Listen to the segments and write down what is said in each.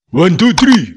One, two, three.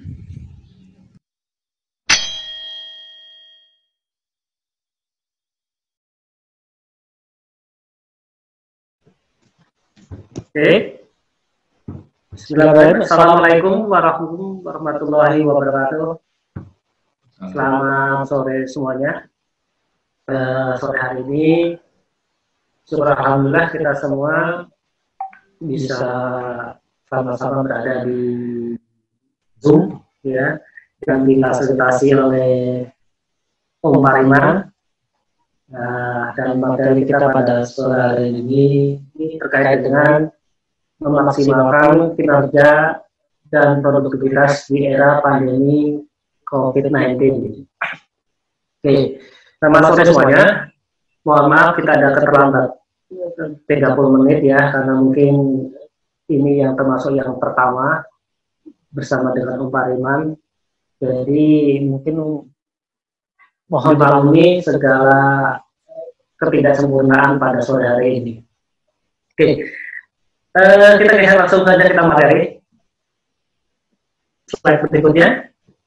Oke. Bismillahirrahmanirrahim. Assalamualaikum warahmatullahi wabarakatuh. Selamat sore semuanya. Sore hari ini, syukur alhamdulillah kita semua bisa sama-sama berada di Zoom, ya, yang difasilitasi oleh Om Pariman. Dan materi kita pada sore hari ini terkait dengan memaksimalkan kinerja dan produktivitas di era pandemi COVID-19. Oke, selamat sore semuanya. Mohon maaf kita ada keterlambat 30 menit ya, karena mungkin ini yang termasuk yang pertama bersama dengan Om Pariman. Jadi mungkin mohon maklumi segala ketidaksempurnaan pada sore hari ini. Oke. Kita geser langsung saja kita materi. Slide berikutnya.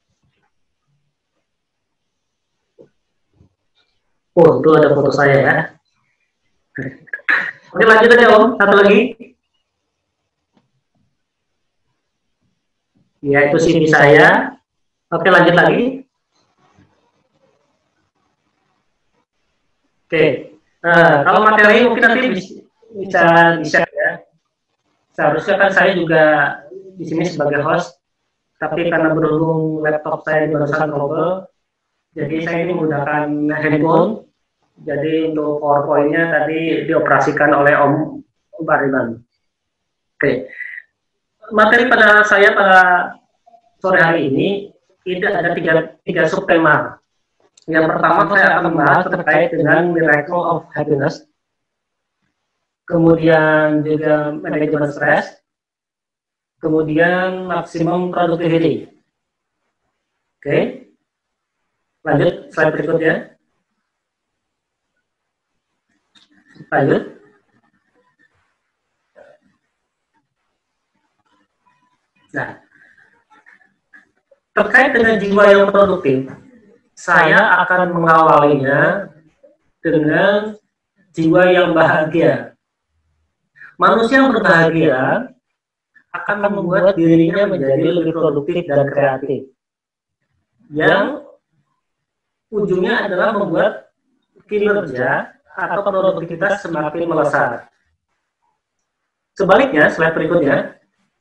Oh, itu ada foto saya ya. Oke, lanjut aja Om. Satu lagi. Ya, itu CV saya. Oke, lanjut lagi. Oke. Kalau materi mungkin nanti bisa di-share ya. Seharusnya kan saya juga di sini sebagai host, tapi karena berhubung laptop saya barusan trouble, jadi saya ini menggunakan handphone. Jadi untuk PowerPoint-nya tadi dioperasikan oleh Om Pariman. Oke. Materi pada saya pada sore hari ini ada tiga subtema. Yang pertama saya akan membahas terkait dengan miracle of happiness. Kemudian juga manajemen stres, kemudian maksimum productivity. Oke, lanjut slide berikutnya. Lanjut. Nah, terkait dengan jiwa yang produktif, saya akan mengawalinya dengan jiwa yang bahagia. Manusia yang berbahagia akan membuat dirinya menjadi lebih produktif dan kreatif. Yang ujungnya adalah membuat kinerja atau produktivitas semakin melesat. Sebaliknya, slide berikutnya.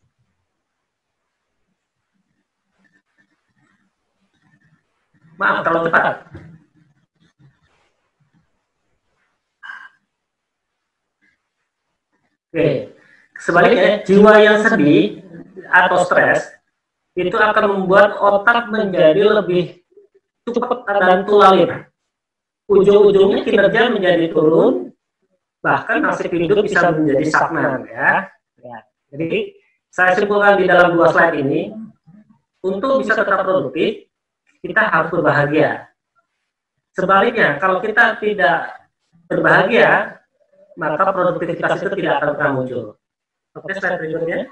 Maaf kalau cepat. Oke, sebaliknya jiwa yang sedih atau stres itu akan membuat otak menjadi lebih cepat dan tulalit. Ujung-ujungnya kinerja menjadi turun, bahkan nasib hidup bisa menjadi stagnan ya. Jadi saya simpulkan di dalam dua slide ini, untuk bisa tetap produktif, kita harus berbahagia. Sebaliknya, kalau kita tidak berbahagia, maka produktivitas itu tidak akan pernah muncul. Oke, slide berikutnya.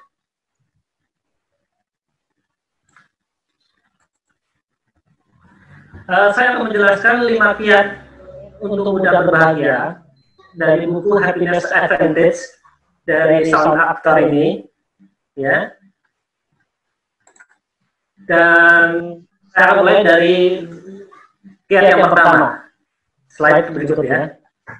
Saya akan menjelaskan 5 kiat untuk mudah berbahagia dari buku Happiness Advantage dari Shawn Achor ini, ya. Dan saya akan mulai dari kiat yang pertama. Slide berikutnya.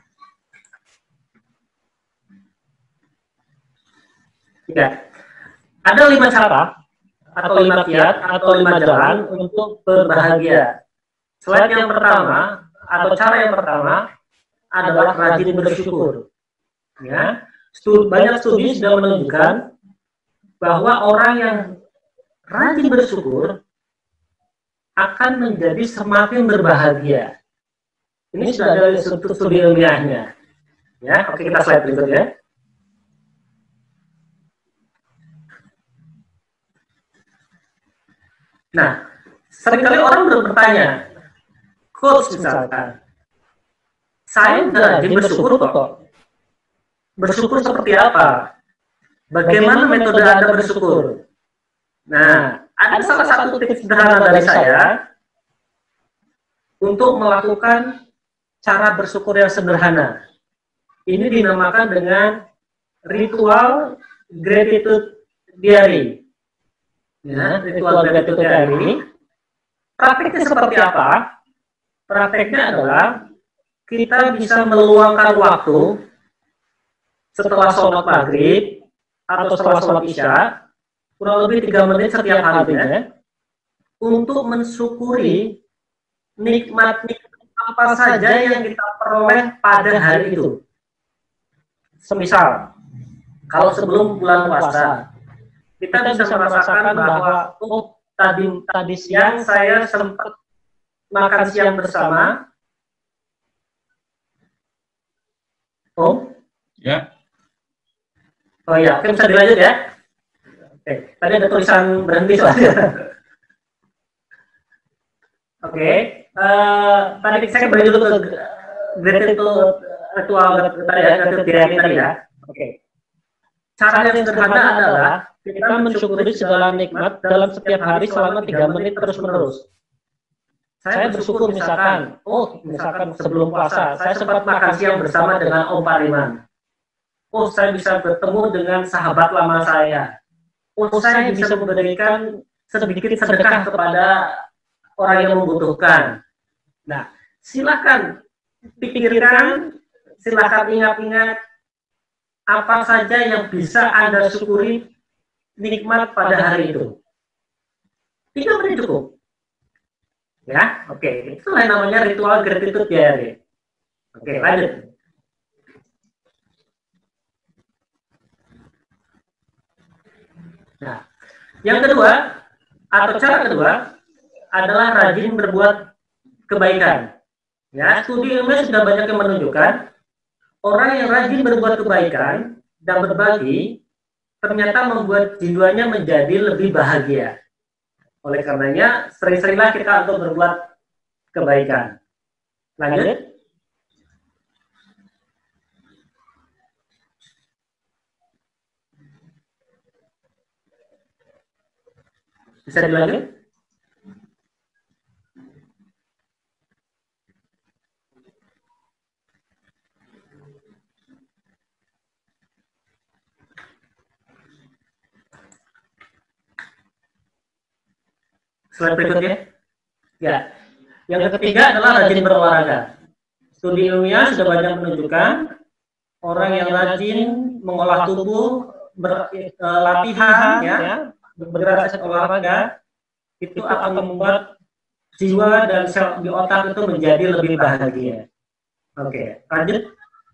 Ya, ada 5 cara atau 5 kiat atau 5 jalan untuk berbahagia. Slide yang pertama atau cara yang pertama adalah rajin bersyukur. Ya, banyak studi sudah menunjukkan bahwa orang yang rajin bersyukur akan menjadi semakin berbahagia. Ini sudah ada studi ilmiahnya. Ya, oke, kita slide berikutnya. Nah, seringkali orang bertanya, coach misalkan, saya rajin bersyukur kok. Bersyukur seperti apa? Bagaimana metode Anda bersyukur? Nah, ada salah satu tips sederhana dari saya untuk melakukan cara bersyukur yang sederhana. Ini dinamakan dengan ritual gratitude diary. Ya, ritual gratitude diary. Prakteknya seperti apa? Prakteknya adalah kita bisa meluangkan waktu setelah sholat maghrib atau setelah sholat isya, kurang lebih 3 menit setiap harinya, untuk mensyukuri nikmat-nikmat apa saja yang kita peroleh pada hari itu. Semisal, kalau sebelum bulan puasa, kita bisa merasakan bahwa tadi siang saya sempat makan siang bersama. Ya. Oh ya, oke, bisa dilanjut ya. Oke, tadi ada tulisan berhenti soalnya. Oke, tadi saya kembali dulu ke gratitude ritual gratitude diary tadi ya. Oke. Cara yang sederhana adalah kita mensyukuri segala nikmat dalam setiap hari selama 3 menit terus-menerus. Saya bersyukur misalkan, misalkan sebelum puasa, saya sempat makan siang bersama dengan Om Pariman. Saya bisa bertemu dengan sahabat lama saya. Saya bisa memberikan sedikit sedekah kepada orang yang membutuhkan. Nah, silakan pikirkan, silakan ingat-ingat apa saja yang bisa Anda syukuri nikmat pada hari itu. 3 menit cukup. Ya, oke. Itulah yang namanya ritual gratitude diary. Oke, lanjut. Nah, yang kedua, atau cara kedua, adalah rajin berbuat kebaikan. Ya, studi ilmiah sudah banyak yang menunjukkan orang yang rajin berbuat kebaikan dan berbagi ternyata membuat jiwanya menjadi lebih bahagia. Oleh karenanya, sering-seringlah kita untuk berbuat kebaikan. Lanjut. Bisa dilanjut? Slide berikutnya. Ya. Yang ketiga adalah rajin berolahraga. Studi ilmiah sudah banyak menunjukkan orang yang rajin mengolah tubuh, latihan, ya, bergerak olahraga, itu akan membuat jiwa dan sel di otak itu menjadi lebih bahagia. Oke, lanjut.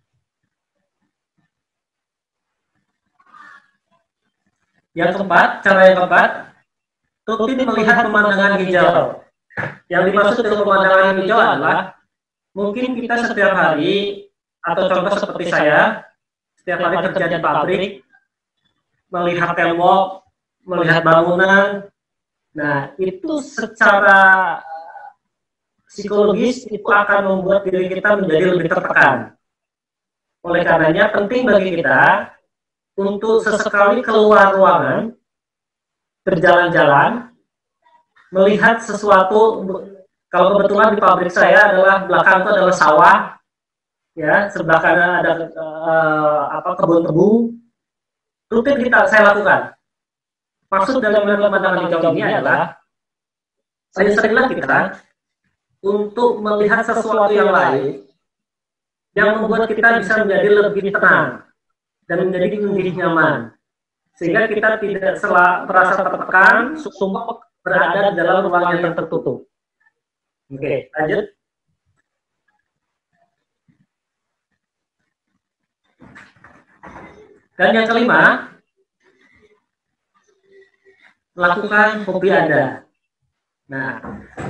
Yang keempat, cara yang keempat, rutin melihat pemandangan hijau. Yang dimaksud dengan pemandangan hijau adalah mungkin kita setiap hari, atau contoh seperti saya, setiap hari kerja di pabrik, melihat tembok, melihat bangunan. Nah, itu secara psikologis itu akan membuat diri kita menjadi lebih tertekan. Oleh karenanya penting bagi kita untuk sesekali keluar ruangan, berjalan-jalan, melihat sesuatu. Kalau kebetulan di pabrik saya adalah belakang itu adalah sawah, ya, sebelah kanan ada kebun tebu. Rutin saya lakukan. Maksud dalam pemandangan hijau ini adalah sering-seringlah kita untuk melihat sesuatu yang lain yang membuat kita bisa menjadi lebih tenang dan menjadi lebih nyaman, sehingga kita tidak merasa tertekan, sumpah berada dalam ruangan yang tertutup. Oke, lanjut. Dan yang kelima, lakukan hobi Anda. Nah,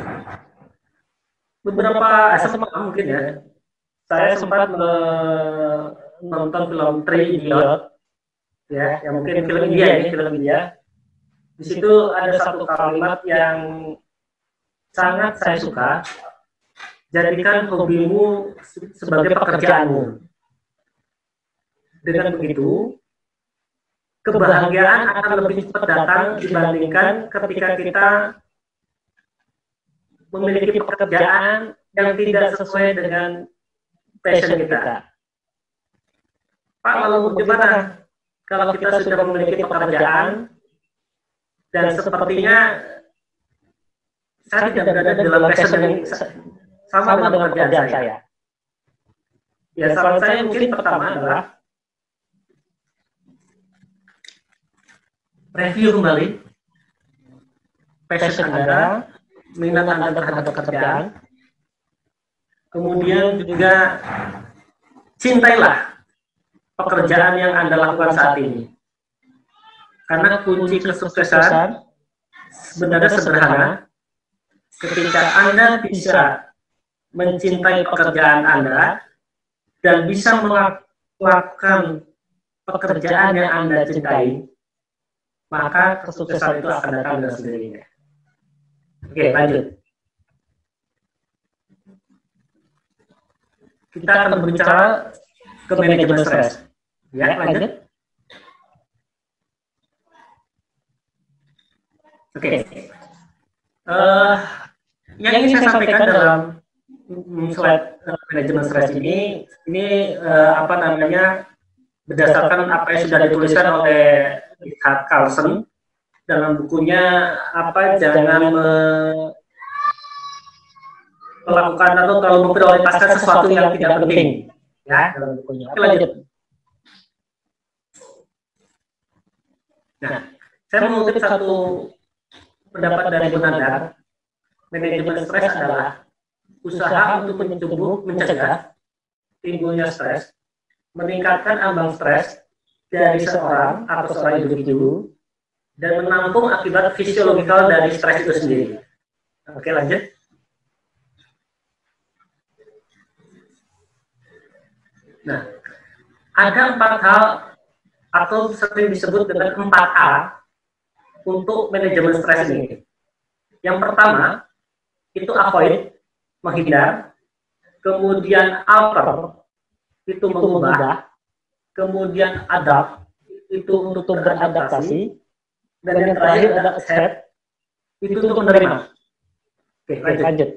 beberapa SMA mungkin ya, saya sempat menonton film Three Idiot, ya, yang mungkin film India. Di situ ada satu kalimat yang sangat saya suka. Jadikan hobimu sebagai pekerjaanmu. Dengan begitu, kebahagiaan akan lebih cepat datang dibandingkan ketika kita memiliki pekerjaan yang tidak sesuai dengan passion kita. Pak, lalu bagaimana kalau kita sudah memiliki pekerjaan dan sepertinya saya tidak berada dalam passion yang sama dengan pekerjaan saya? Ya, saran saya mungkin pertama adalah review kembali passion Anda, minat Anda terhadap pekerjaan. Kemudian juga cintailah pekerjaan yang Anda lakukan saat ini. Karena kunci kesuksesan sebenarnya sederhana. Ketika Anda bisa mencintai pekerjaan Anda dan bisa melakukan pekerjaan yang Anda cintai, maka kesuksesan itu akan datang dengan sendirinya. Oke, lanjut. Kita akan berbicara ke manajemen stres. Ya, lanjut. Oke. Yang ingin saya sampaikan dalam slide manajemen stres ini apa namanya, berdasarkan apa yang sudah dituliskan oleh Richard Carlson dalam bukunya jangan melakukan atau terlalu memprioritaskan sesuatu yang tidak penting, ya, dalam bukunya. Oke, lanjut. Nah, saya mengutip satu pendapat dari Bunandar. Manajemen stres adalah usaha untuk mencegah timbulnya stres, meningkatkan ambang stres dari seorang atau seorang individu, dan menampung akibat fisiologikal dari stres itu sendiri. Oke, lanjut. Nah, ada 4 hal atau sering disebut dengan 4A untuk manajemen stres ini. Yang pertama, itu avoid, menghindar. Kemudian alter, itu mengubah. Kemudian adapt, itu untuk beradaptasi. Dan yang terakhir ada accept, itu untuk menerima. Oke, lanjut.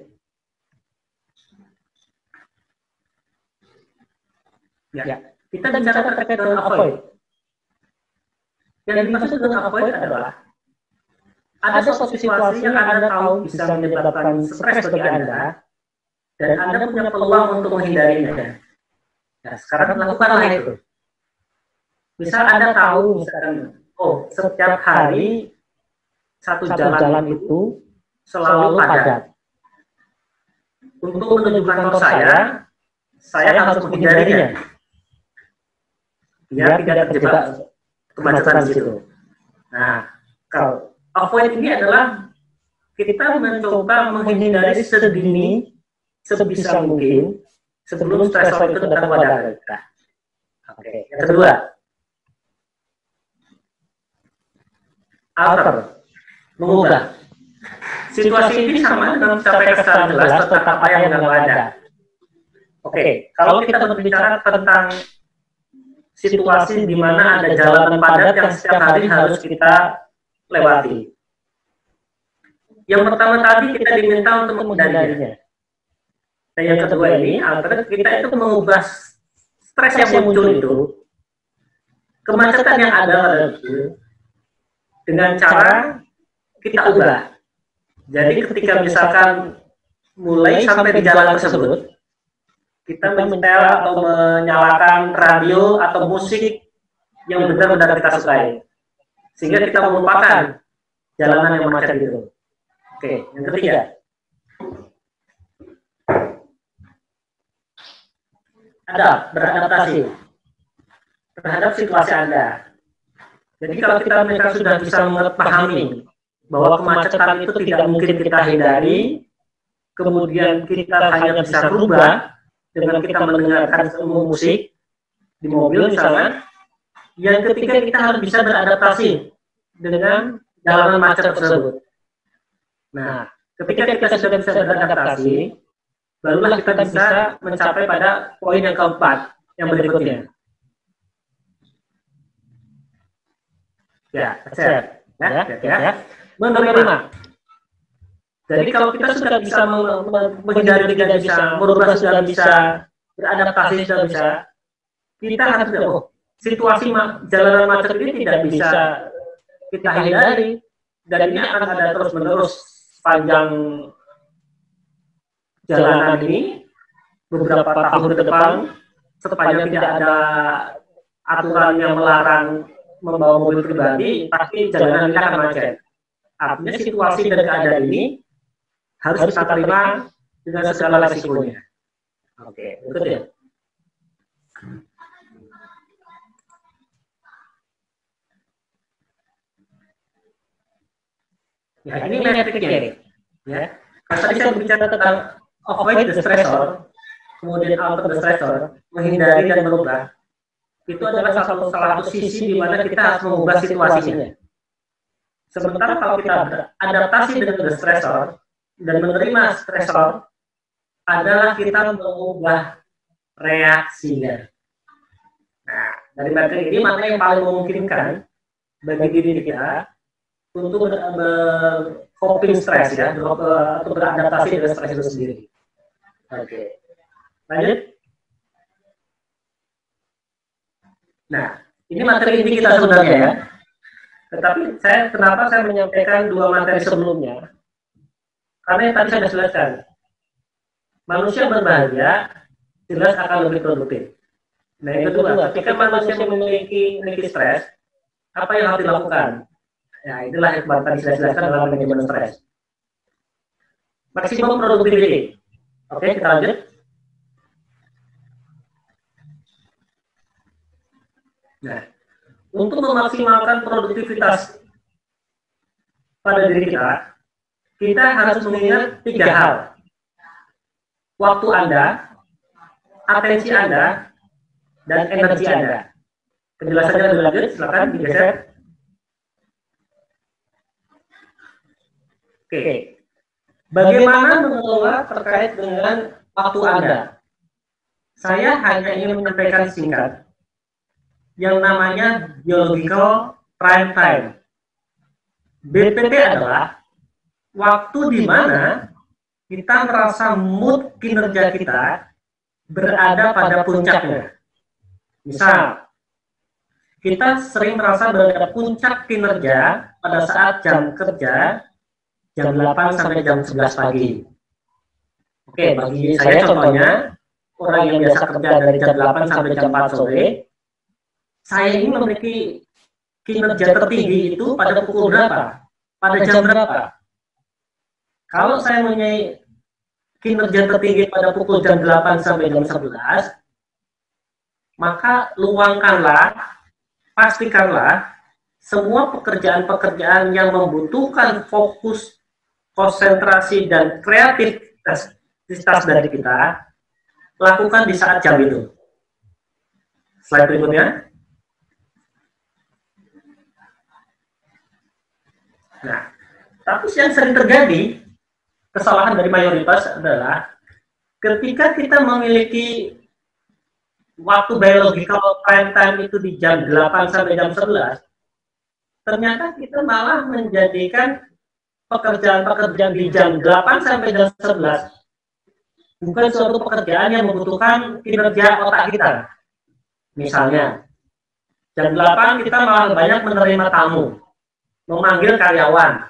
Ya, kita bicara terkait dengan avoid. Yang dimaksud dengan avoid adalah ada suatu situasi yang Anda tahu bisa menyebabkan stres bagi Anda, dan Anda punya peluang untuk menghindarinya. Nah, sekarang lakukanlah itu. Misal Anda tahu, misalkan, setiap hari satu jalan itu selalu padat. Untuk menuju kantor saya harus menghindarinya, biar tidak terjebak kemacetan di situ. Nah, kalau avoid ini adalah kita mencoba menghindari sedini sebisa mungkin sebelum stresor itu datang pada kita. Oke. Yang kedua, alter, mengubah. Situasi ini sama dengan mencapai secara jelas tentang apa yang nggak ada. Oke, kalau kita berbicara tentang situasi di mana ada jalanan padat yang setiap hari harus kita lewati. Yang pertama tadi kita diminta untuk menghindarinya. Dan yang kedua ini, alter, kita itu mengubah stres yang muncul itu, kemacetan yang ada itu, dengan cara kita ubah. Jadi ketika misalkan mulai sampai di jalan tersebut, kita menyetel atau menyalakan radio atau musik yang benar-benar kita sukai, sehingga kita melupakan jalanan yang macet itu. Oke, yang ketiga, beradaptasi terhadap situasi Anda. Jadi kalau mereka sudah bisa memahami bahwa kemacetan itu tidak mungkin kita hindari, kemudian kita hanya bisa rubah dengan kita mendengarkan musik di mobil misalnya. Yang ketiga, kita harus bisa beradaptasi dengan jalanan macet tersebut. Nah, ketika kita sudah bisa beradaptasi, barulah kita bisa mencapai pada poin yang keempat, yang berikutnya. Ya, accept. Ya. Menerima. Jadi kalau kita sudah bisa menghindari, tidak bisa merubah, sudah bisa beradaptasi, sudah bisa, kita harus situasi jalanan macet ini tidak bisa kita hindari, dan ini akan ada terus menerus sepanjang jalanan ini beberapa tahun ke depan, sepanjang tidak ada aturan yang melarang membawa mobil pribadi, pasti jalanan ini akan macet. Artinya situasi dan keadaan ini harus kita terima dengan segala risikonya. Oke, betul ya. Ya, ini metriknya. Ya. Kalau tadi saya bicara tentang avoid the stressor, kemudian alter the stressor, menghindari dan merubah. Itu adalah salah satu sisi di mana kita harus mengubah situasinya. Sementara kalau kita adaptasi dengan the stressor dan menerima stressor, adalah kita mengubah reaksinya. Nah, dari materi ini mana yang paling memungkinkan bagi diri kita untuk coping stres ya, untuk beradaptasi dengan stres itu sendiri. Oke, lanjut. Nah, ini materi ini kita sebenarnya ya. Tetapi kenapa saya menyampaikan dua materi sebelumnya? Karena yang tadi saya sudah jelaskan, manusia berbahagia jelas akan lebih produktif. Nah, yang kedua, ketika manusia memiliki stres, apa yang harus dilakukan? Ya, itulah yang tadi saya jelaskan dalam manajemen stres. Maksimum productivity. Oke, kita lanjut. Nah, untuk memaksimalkan produktivitas pada diri kita harus mengingat 3 hal. Waktu Anda, atensi Anda, dan energi Anda. Penjelasannya lebih lanjut, silakan digeser. Oke. Bagaimana mengelola terkait dengan waktu Anda? Saya hanya ingin menyampaikan singkat yang namanya biological prime time. BPT adalah waktu di mana kita merasa mood kinerja kita berada pada puncaknya. Misal, kita sering merasa berada puncak kinerja pada saat jam kerja jam 8 sampai jam 11 pagi. Oke, bagi saya contohnya, orang yang biasa kerja dari jam 8 sampai jam 4 sore, saya ini memiliki kinerja tertinggi itu pada pukul berapa? Pada jam berapa? Kalau saya mempunyai kinerja tertinggi pada pukul jam 8 sampai jam 11, maka luangkanlah, pastikanlah semua pekerjaan-pekerjaan yang membutuhkan fokus, konsentrasi, dan kreativitas dari kita, lakukan di saat jam itu. Slide berikutnya. Nah, tapi yang sering terjadi, kesalahan dari mayoritas adalah ketika kita memiliki waktu biological prime time itu di jam 8 sampai jam 11, ternyata kita malah menjadikan pekerjaan-pekerjaan di jam 8 sampai jam 11 bukan suatu pekerjaan yang membutuhkan kinerja otak kita. Misalnya, jam 8 kita malah banyak menerima tamu, memanggil karyawan,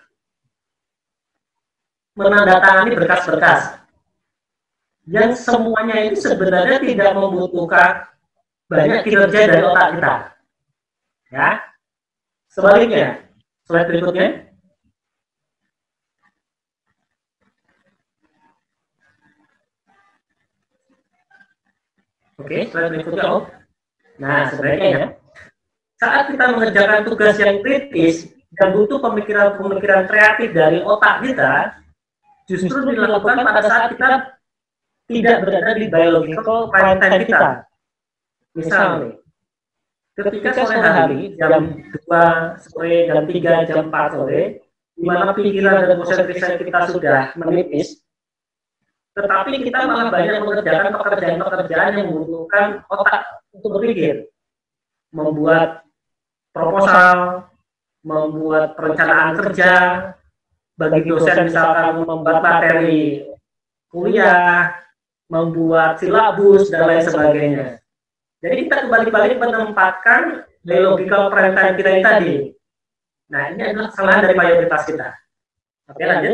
menandatangani berkas-berkas, yang semuanya itu sebenarnya tidak membutuhkan banyak kinerja dari otak kita. Ya, sebaliknya, slide berikutnya. Oke, slide berikutnya. Nah, sebaliknya, saat kita mengerjakan tugas yang kritis dan butuh pemikiran kreatif dari otak kita, justru dilakukan pada saat kita tidak berada di biological prime time kita. Misalnya, ketika sore hari, jam 2 sore, jam 3, jam 4 sore, di mana pikiran dan konsentrasi kita sudah menipis, tetapi kita malah banyak mengerjakan pekerjaan-pekerjaan yang membutuhkan otak untuk berpikir, membuat proposal, membuat perencanaan kerja, bagi dosen misalkan membuat materi kuliah, membuat silabus, dan lain sebagainya. Jadi kita kembali-balik menempatkan biological prime time kita ini tadi. Nah, ini adalah kesalahan dari mayoritas kita. Oke, lanjut.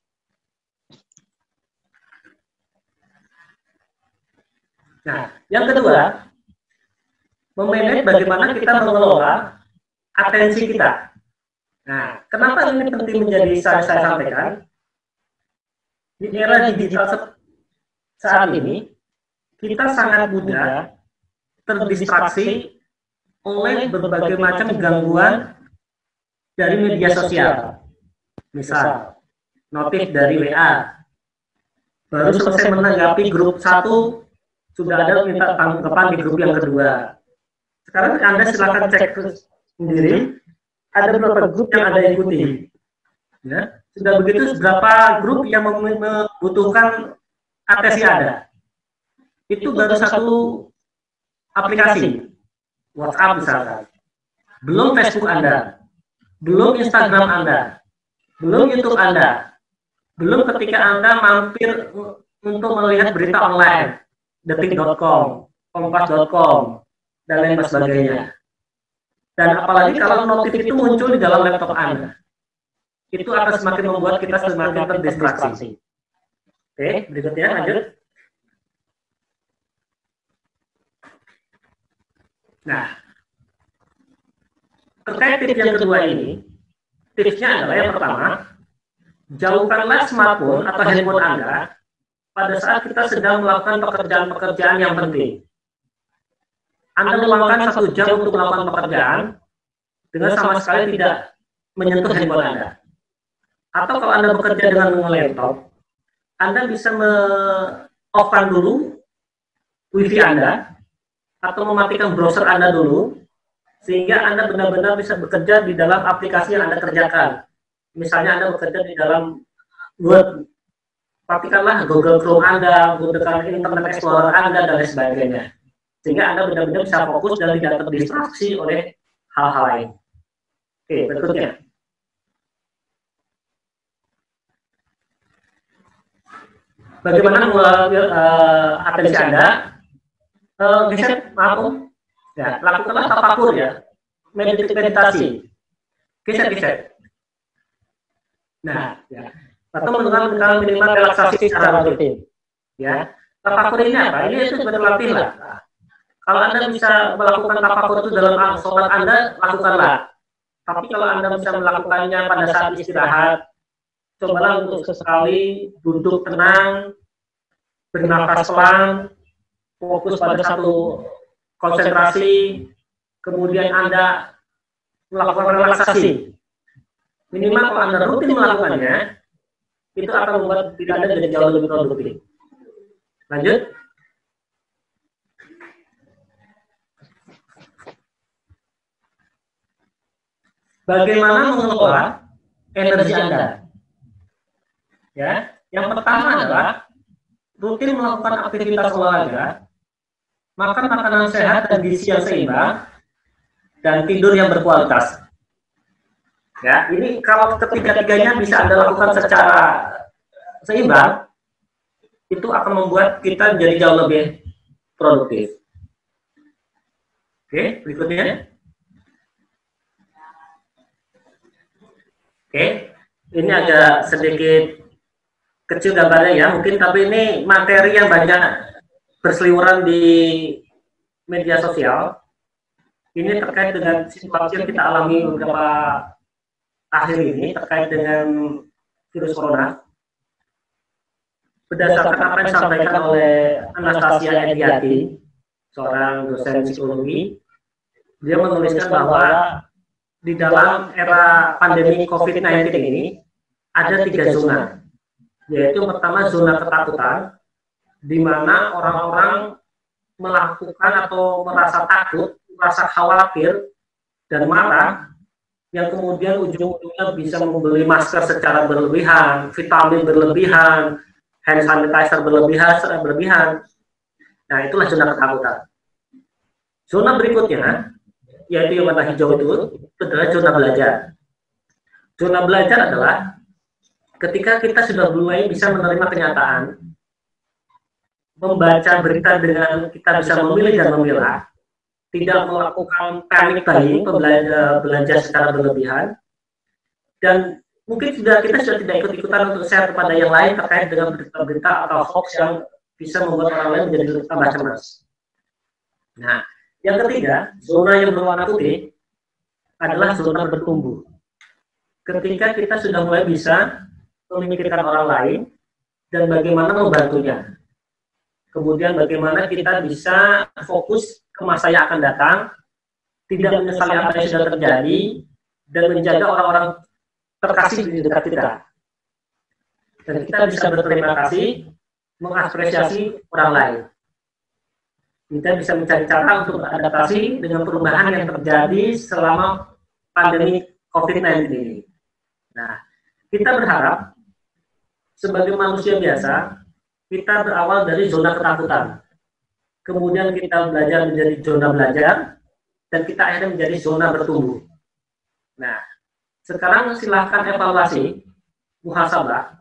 Nah, yang kedua, memanage bagaimana kita mengelola atensi kita. Nah, kenapa ini penting menjadi saya sampaikan? Di era digital saat ini, kita sangat mudah terdistraksi oleh berbagai macam gangguan dari media sosial. Misal, notif dari WA. Baru selesai menanggapi grup 1, sudah ada minta tanggapan di grup yang kedua. Sekarang Anda silakan cek sendiri, ada beberapa grup yang Anda ikuti. Ya, sudah begitu berapa grup yang membutuhkan atensi Anda. Itu baru satu aplikasi, WhatsApp misalkan. Belum Facebook Anda, belum Instagram Anda, belum YouTube Anda, belum ketika Anda mampir untuk melihat berita online, detik.com, kompas.com, dan lain sebagainya. Dan apalagi kalau notif itu muncul di dalam laptop Anda, itu akan semakin membuat kita semakin terdistraksi. Oke, berikutnya lanjut. Nah, terkait tips yang kedua ini, tipsnya adalah yang pertama, jauhkanlah smartphone atau handphone Anda pada saat kita sedang melakukan pekerjaan-pekerjaan yang penting. Anda meluangkan 1 jam untuk melakukan pekerjaan dengan sama sekali tidak menyentuh handphone Anda. Atau kalau Anda bekerja dengan laptop, Anda bisa off-kan dulu wifi Anda atau mematikan browser Anda dulu, sehingga Anda benar-benar bisa bekerja di dalam aplikasi yang Anda kerjakan. Misalnya Anda bekerja di dalam Word, matikanlah Google Chrome Anda, gunakan Internet Explorer Anda, dan lain sebagainya. Sehingga Anda benar-benar bisa fokus dan tidak terdistraksi oleh hal-hal lain. Oke, berikutnya. Bagaimana melalui atensi Anda? Maaf, ya, lakukanlah tafakur ya, meditasi, geser. Nah, ya, atau melakukan minimal relaksasi secara rutin. Ya, tafakur ini apa? Ini itu berlatih lah. Kalau Anda bisa melakukan tafakur itu dalam sholat Anda, lakukanlah. Tapi kalau Anda bisa melakukannya pada saat istirahat, cobalah untuk sesekali duduk tenang, bernafas pelan, fokus pada satu konsentrasi, kemudian Anda melakukan relaksasi. Minimal kalau Anda rutin melakukannya, itu akan membuat diri Anda jadi jauh lebih produktif. Lanjut. Bagaimana mengelola energi Anda? Ya, yang pertama adalah rutin melakukan aktivitas olahraga, makan makanan sehat dan gizi yang seimbang, dan tidur yang berkualitas. Ya, ini kalau ketiga-tiganya bisa Anda lakukan secara seimbang, itu akan membuat kita menjadi jauh lebih produktif. Oke, berikutnya. Oke, ini agak sedikit kecil gambarnya ya, mungkin, tapi ini materi yang banyak berseliweran di media sosial. Ini terkait dengan situasi yang kita alami beberapa akhir ini terkait dengan virus corona. Berdasarkan apa yang disampaikan oleh Anastasia Ediati, seorang dosen psikologi, dia menuliskan bahwa di dalam era pandemi COVID-19 ini ada 3 zona. Yaitu pertama zona ketakutan, di mana orang-orang melakukan atau merasa takut, merasa khawatir, dan marah, yang kemudian ujung-ujungnya bisa membeli masker secara berlebihan, vitamin berlebihan, hand sanitizer berlebihan. Nah, itulah zona ketakutan. Zona berikutnya, yaitu yang warna hijau itu adalah zona belajar. Zona belajar adalah ketika kita sudah mulai bisa menerima kenyataan, membaca berita dengan kita bisa memilih dan memilah, tidak melakukan panic buying, belanja secara berlebihan, dan mungkin kita sudah tidak ikut-ikutan untuk share kepada yang lain terkait dengan berita-berita atau hoax yang bisa membuat orang lain menjadi tambah cemas. Nah, yang ketiga, zona yang berwarna putih adalah zona bertumbuh. Ketika kita sudah mulai bisa memikirkan orang lain dan bagaimana membantunya. Kemudian bagaimana kita bisa fokus ke masa yang akan datang, tidak menyesali apa yang sudah terjadi, dan menjaga orang-orang terkasih di dekat kita. Dan kita bisa berterima kasih, mengapresiasi orang lain. Kita bisa mencari cara untuk beradaptasi dengan perubahan yang terjadi selama pandemi COVID-19 ini. Nah, kita berharap sebagai manusia biasa, kita berawal dari zona ketakutan. Kemudian kita belajar menjadi zona belajar, dan kita akhirnya menjadi zona bertumbuh. Nah, sekarang silahkan evaluasi, muhasabah,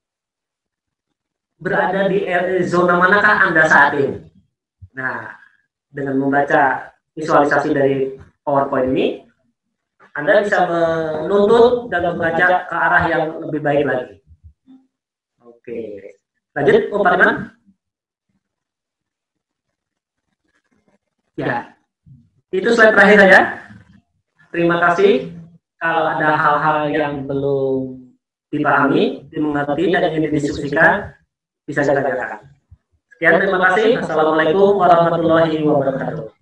berada di zona manakah Anda saat ini? Nah, dengan membaca visualisasi dari PowerPoint ini, Anda bisa menuntut dan mengajak ke arah yang lebih baik lagi. Oke, lanjut, Om Parman. Ya, itu slide terakhir saja. Terima kasih. Kalau ada hal-hal yang belum dipahami, dimengerti, dan ingin didiskusikan, bisa ditanyakan. Sekian, terima kasih. Assalamualaikum warahmatullahi wabarakatuh.